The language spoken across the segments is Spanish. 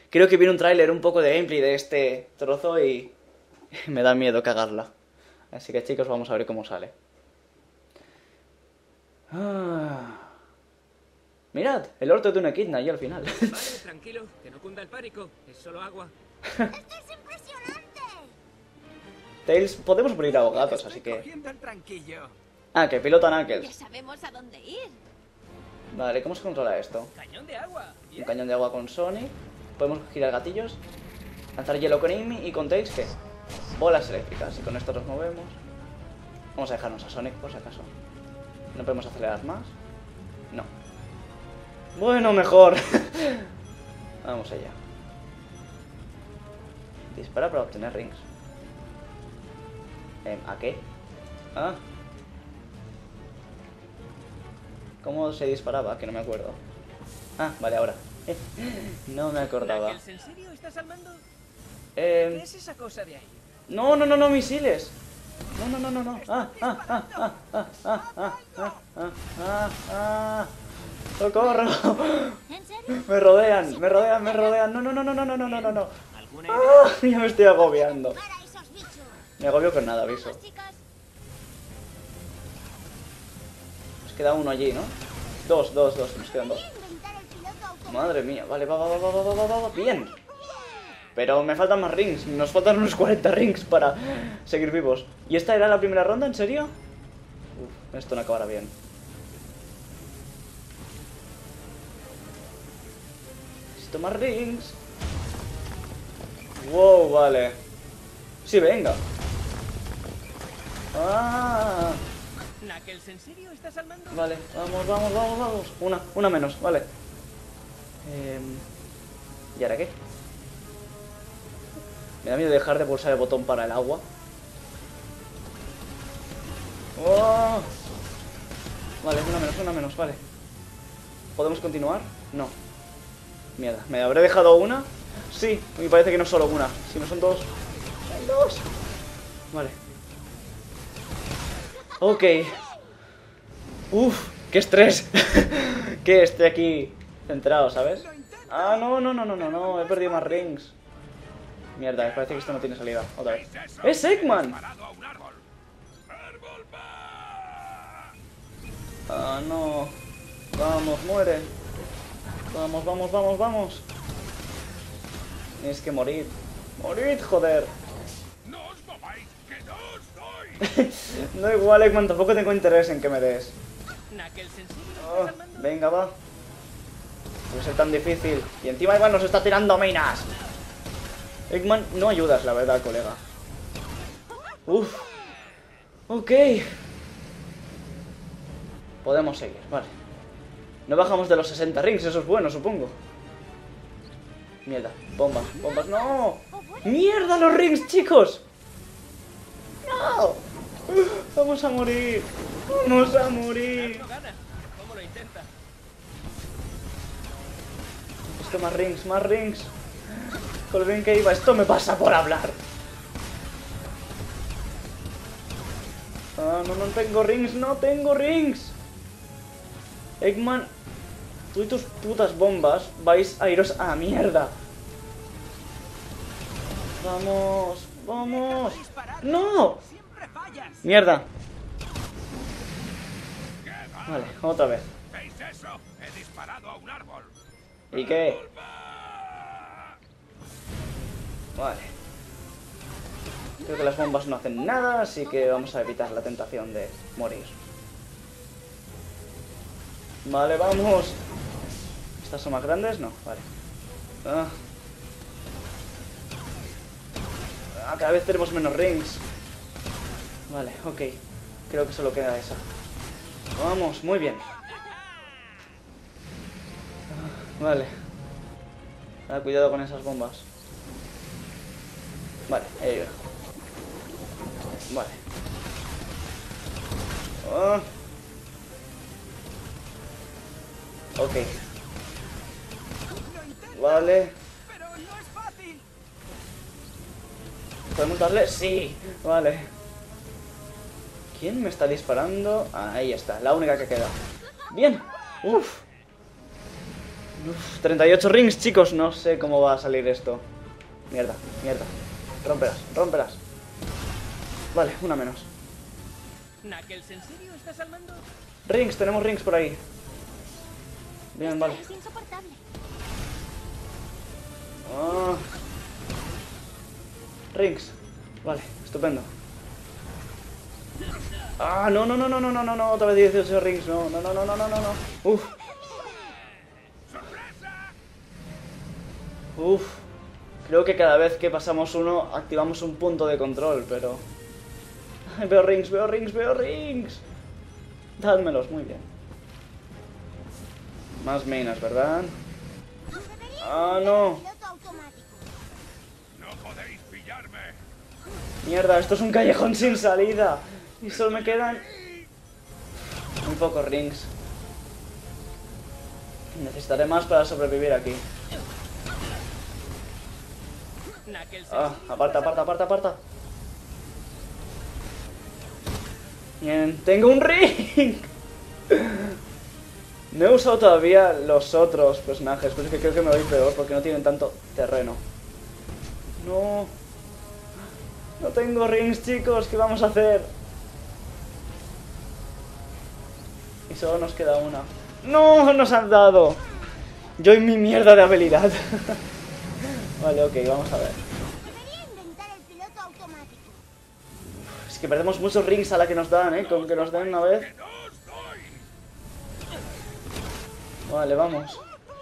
Creo que viene un tráiler, un poco de gameplay de este trozo y me da miedo cagarla. Así que chicos, vamos a ver cómo sale. Mirad, el orto de una Echidna ahí al final. Vale, tranquilo, que no cunda el pánico, es solo agua. ¡Esto es impresionante! Tails, podemos morir ahogados, así que... Cogiendo el tranquillo. Ah, que pilota Ya Knuckles. sabemos a dónde ir. Vale, ¿cómo se controla esto? Cañón de agua. Un cañón de agua con Sonic. Podemos girar gatillos. Lanzar hielo con Amy y con Tails, ¿qué? Bolas eléctricas. Y con esto nos movemos. Vamos a dejarnos a Sonic por si acaso. ¿No podemos acelerar más? No. Bueno, mejor. Vamos allá. Dispara para obtener rings. ¿A qué? Ah. ¿Cómo se disparaba? Que no me acuerdo. Ah, vale, ahora. No me acordaba. Knuckles, ¿en serio estás al mando? ¿Qué es esa cosa de ahí? No, no, no, no, misiles. No, no, no, no, no. ¡Socorro! ¿En serio? Me rodean, me rodean, me rodean. No, no, no, no, no, no, no, no, no. ¿Alguna Ah, ya me estoy agobiando. Para esos bichos. Me agobio con nada, aviso. Vamos, chicos. Nos queda uno allí, ¿no? Dos, nos quedan dos. Inventar el piloto automático. Madre mía, vale, va, bien. Pero me faltan más rings, nos faltan unos 40 rings para seguir vivos. ¿Y esta era la primera ronda, en serio? Uf, esto no acabará bien. Necesito más rings. Wow, vale. Sí, venga. Ah, Knuckles, ¿en serio estás al mando? vale, vamos. Una menos, vale. ¿Y ahora qué? Me da miedo dejar de pulsar el botón para el agua. ¡Oh! Vale, una menos, vale. ¿Podemos continuar? No. Mierda, ¿me habré dejado una? Sí, me parece que no es solo una. Si no son dos. Son dos. Vale. Ok. Uf, qué estrés. Que esté aquí centrado, ¿sabes? Ah, no, he perdido más rings. Mierda, me parece que esto no tiene salida. Otra vez. ¡Es Eggman! Ah, no. Vamos, muere. Vamos. Tienes que morir. ¡Morid, joder! ¡No os mováis, que no os doy! No igual, Eggman, tampoco tengo interés en que me des. Knuckles, ¿en serio Oh, estás al mando? venga, va. Puede ser tan difícil. Y encima Eggman nos está tirando minas. Eggman, no ayudas, la verdad, colega. Uf. Ok. Podemos seguir, vale. No bajamos de los 60 rings, eso es bueno, supongo. Mierda, bombas, no. Mierda, los rings, chicos. No. Vamos a morir. Vamos a morir. No gana. ¿Cómo lo intenta? Esto, más rings. Con lo bien que iba, esto me pasa por hablar. Ah, no tengo rings. Eggman, tú y tus putas bombas vais a iros a la mierda. Vamos. ¡No! Siempre fallas. Mierda. Vale, otra vez. ¿Veis eso? He disparado a un árbol. ¿Y qué? Vale. Creo que las bombas no hacen nada, así que vamos a evitar la tentación de morir. Vale, vamos. ¿Estas son más grandes? No, vale. Cada vez tenemos menos rings. Vale, ok. Creo que solo queda esa. Vamos, muy bien. Vale. Cuidado con esas bombas. Vale, ahí va. Vale. Ok. Vale. Pero no es fácil. ¿Podemos darle? Sí. Vale. ¿Quién me está disparando? Ah, ahí está, la única que queda. Bien. Uf. Uf, 38 rings, chicos. No sé cómo va a salir esto. Mierda, mierda. Rómpelas, rómpelas. Vale, una menos. ¿Knuckles, en serio estás al mando? Rings, tenemos rings por ahí. Bien, vale. Es insoportable. Ah. Rings. Vale, estupendo. Ah, no, no, no, no, no, no, no, no, otra vez 18 rings, no, no, no, no, no, no, no, no. Uf. Uf. Creo que cada vez que pasamos uno activamos un punto de control, pero... Ay, veo rings, veo rings, veo rings. Dádmelos, muy bien. Más minas, ¿verdad? Ah, no. Piloto automático. No podéis pillarme. Mierda, esto es un callejón sin salida. Y solo me quedan... muy pocos rings. Necesitaré más para sobrevivir aquí. Knuckles, Ah, aparta, aparta, aparta, aparta. Bien, tengo un ring. No he usado todavía los otros personajes, pero es que creo que me voy peor porque no tienen tanto terreno. No. No tengo rings, chicos, ¿qué vamos a hacer? Y solo nos queda una. ¡No! ¡Nos han dado! Yo y mi mierda de habilidad. Vale, ok, vamos a ver. Debería inventar el piloto automático. Es que perdemos muchos rings a la que nos dan, con que nos den una vez. ¡Que no os doy! Vale, vamos.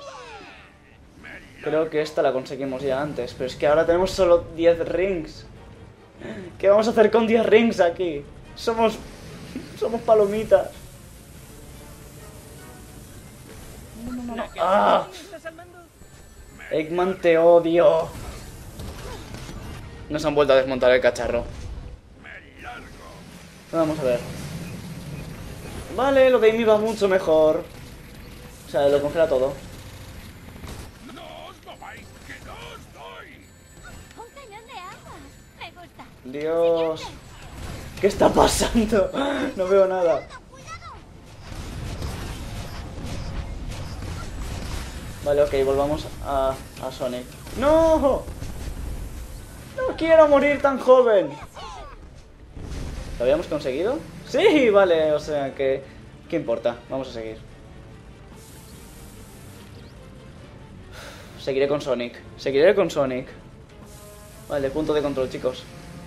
Creo que esta la conseguimos ya antes, pero es que ahora tenemos solo 10 rings. ¿Qué vamos a hacer con 10 rings aquí? Somos palomitas. Knuckles, ¡Ah! ¿en serio estás al mando? Eggman, te odio. Nos han vuelto a desmontar el cacharro. ¡Me largo! Vamos a ver. Vale, lo de Amy va mucho mejor. O sea, lo congela todo. ¡No os mováis! ¡Que no os doy! Un cañón de agua. Me gusta. Dios. ¿Qué está pasando? No veo nada. ¡Cuidado! Vale, ok, volvamos a Sonic. ¡No! ¡No quiero morir tan joven! ¿Lo habíamos conseguido? Sí, vale, o sea que... ¿Qué importa? Vamos a seguir. Seguiré con Sonic. Seguiré con Sonic. Vale, punto de control, chicos.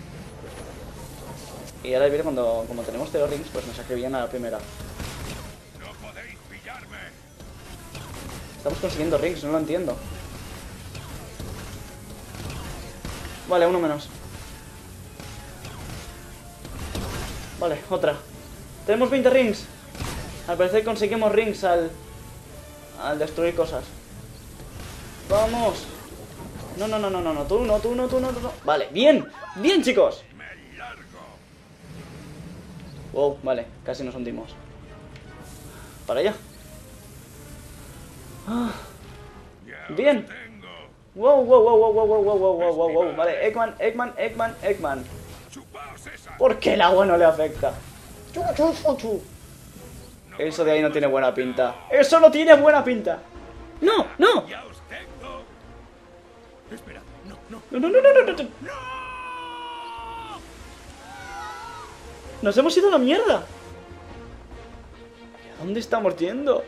Y ahora viene cuando, como tenemos 0 rings, pues nos acribillan a la primera. ¡No podéis pillarme! Estamos consiguiendo rings, no lo entiendo. Vale, uno menos. Vale, otra. Tenemos 20 rings. Al parecer conseguimos rings al destruir cosas. ¡Vamos! No, no, no, no, no, no, tú no, tú no, tú no, tú no. Vale, bien, bien, chicos. ¡Me largo! Wow, vale, casi nos hundimos. Para allá. Ah, ¡Ya bien. os tengo! Wow, wow, wow, wow, wow, wow, wow, wow, wow, wow, wow. Vale, Eggman, Eggman, Eggman, Eggman. ¡Chupaos esa! ¿Por qué el agua no le afecta? Chu, chu, chu, chu. Eso de ahí no tiene buena pinta. ¡Eso no tiene buena pinta! ¡No, no! ¡Ya os tengo! Espera, no, no. ¡No, no, no, no, no, no! ¡Nos hemos ido a la mierda! ¿A dónde estamos yendo?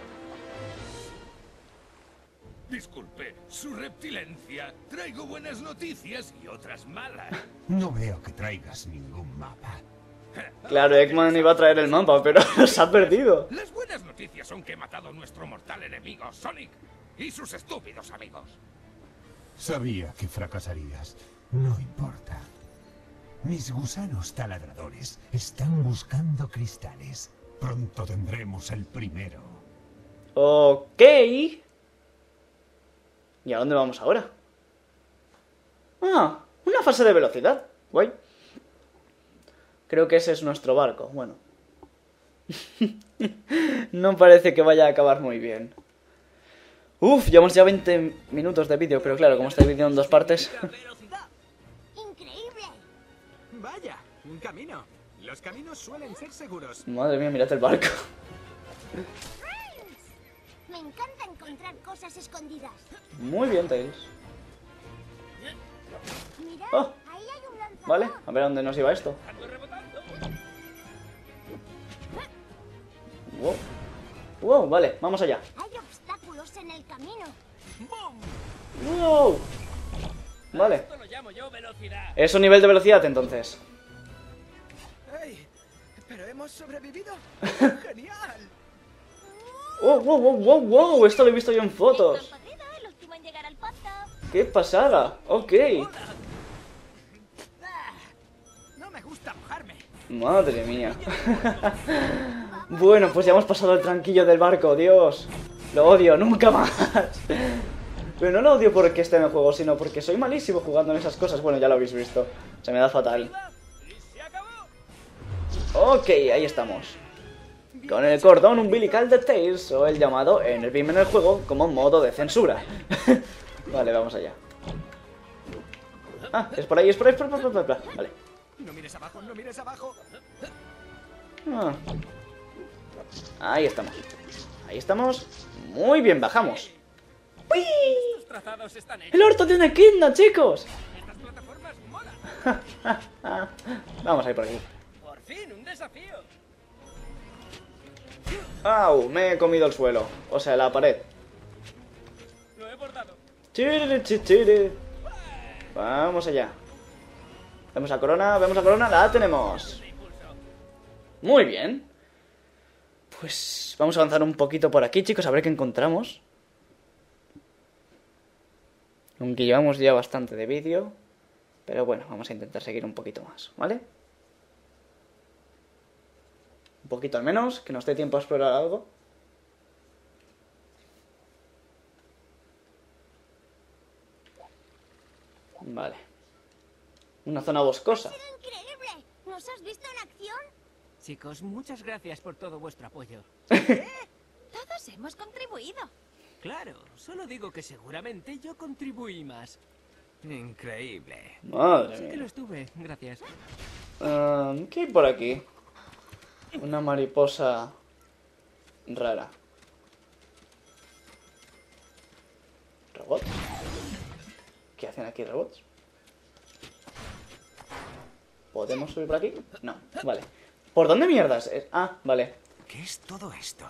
Disculpe, su reptilencia. Traigo buenas noticias y otras malas. No veo que traigas ningún mapa. Claro, Eggman iba a traer el mapa, pero nos ha perdido. Las buenas noticias son que he matado a nuestro mortal enemigo, Sonic, y sus estúpidos amigos. Sabía que fracasarías. No importa. Mis gusanos taladradores están buscando cristales. Pronto tendremos el primero. Ok. ¿Y a dónde vamos ahora? Ah, una fase de velocidad. Guay. Creo que ese es nuestro barco. Bueno. No parece que vaya a acabar muy bien. Uf, llevamos ya 20 minutos de vídeo, pero claro, como está dividido en dos partes. ¡Velocidad! ¡Increíble! Vaya, un camino. Los caminos suelen ser seguros. Madre mía, mirad el barco. Me encanta encontrar cosas escondidas. Muy bien, Tails. Mira, Oh, ahí hay un lanzador. vale, a ver a dónde nos iba esto. Wow. Wow, vale, vamos allá. Hay obstáculos en el camino. Wow. Vale. Esto lo llamo yo velocidad. Es un nivel de velocidad, entonces. ¡Ey! ¿Pero hemos sobrevivido? ¡Genial! Oh, wow, wow, wow, wow. Esto lo he visto yo en fotos. Cocodrilo, el último en llegar al pozo. ¡Qué pasada! Ok. No me gusta mojarme. Madre mía. Bueno, pues ya hemos pasado el tranquillo del barco, Dios. Lo odio, nunca más. Pero no lo odio porque esté en el juego, sino porque soy malísimo jugando en esas cosas. Bueno, ya lo habéis visto. Se me da fatal. Y se acabó. Ok, ahí estamos. Con el cordón umbilical de Tails, o el llamado Enerbeam en el juego, como modo de censura. Vale, vamos allá. Ah, es por ahí, es por ahí, Vale. No mires abajo, no mires abajo. Ah. Ahí estamos. Ahí estamos. Muy bien, bajamos. ¡Uy! Los trazados están hechos. ¡El orto de una Kidna, chicos! Estas plataformas molan. Vamos a ir por aquí. Por fin, un desafío. ¡Au! Me he comido el suelo. O sea, la pared. Lo he bordado. Chiri, chichiri. Vamos allá. Vemos la corona, la tenemos. Muy bien. Pues vamos a avanzar un poquito por aquí, chicos, a ver qué encontramos. Aunque llevamos ya bastante de vídeo. Pero bueno, vamos a intentar seguir un poquito más, ¿vale? Un poquito al menos, que nos dé tiempo a explorar algo. Vale. Una zona boscosa. Increíble. ¿Nos has visto en acción? Chicos, muchas gracias por todo vuestro apoyo. Todos hemos contribuido. Claro, solo digo que seguramente yo contribuí más. Increíble. Madre Sí que lo mía. estuve, gracias. ¿Qué hay por aquí? Una mariposa rara. ¿Robots? ¿Qué hacen aquí robots? ¿Podemos subir por aquí? No, vale. ¿Por dónde mierdas? Ah, vale. ¿Qué es todo esto?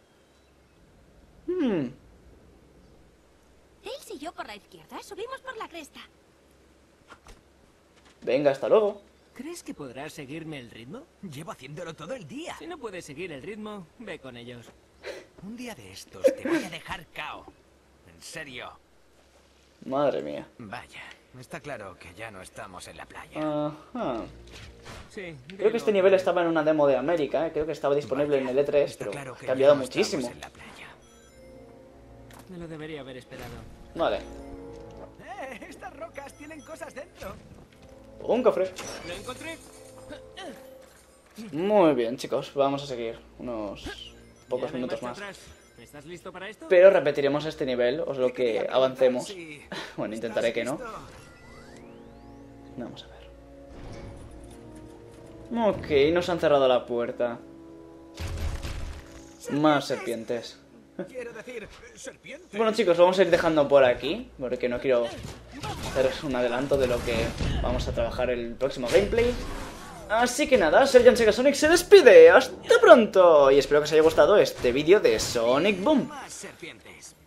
Tails y yo por la izquierda subimos por la cresta. Venga, hasta luego. ¿Crees que podrás seguirme el ritmo? Llevo haciéndolo todo el día. Si no puedes seguir el ritmo, ve con ellos. Un día de estos te voy a dejar cao. En serio. Madre mía. Vaya, está claro que ya no estamos en la playa. Ajá. Sí, Creo que este nivel estaba en una demo de América, Creo que estaba disponible en el E3, Está pero claro ha que cambiado ya no muchísimo. estamos en la playa. Me lo debería haber esperado. Vale. Estas rocas tienen cosas dentro. Un cofre. ¡Lo encontré! Muy bien, chicos. Vamos a seguir unos pocos Ya no hay minutos marcha más. atrás. ¿Estás listo para esto? Pero repetiremos este nivel, os lo que Quería avancemos. preguntar si Bueno, estás intentaré que no. listo. Vamos a ver. Ok, nos han cerrado la puerta. Más serpientes. Quiero decir, serpiente. Bueno, chicos, lo vamos a ir dejando por aquí, porque no quiero haceros un adelanto de lo que vamos a trabajar el próximo gameplay. Así que nada, Sergeant Sega Sonic se despide. ¡Hasta pronto! Y espero que os haya gustado este vídeo de Sonic Boom. Más serpientes.